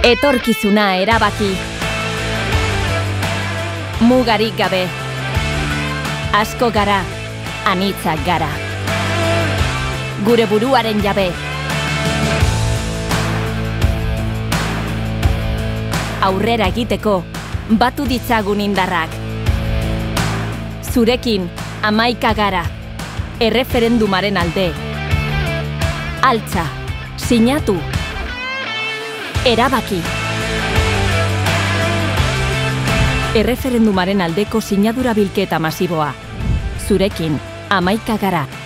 Etorkizuna erabaki. Mugarik gabe. Asko gara, anitzak gara. Gure buruaren jabe. Aurrera egiteko, batu ditzagun indarrak. Zurekin, 11 gara. Erreferendumaren alde. Altza, sinatu. Erabaki. Erreferendumaren aldeko sinadura bilketa masiboa. Zurekin, 11 gara.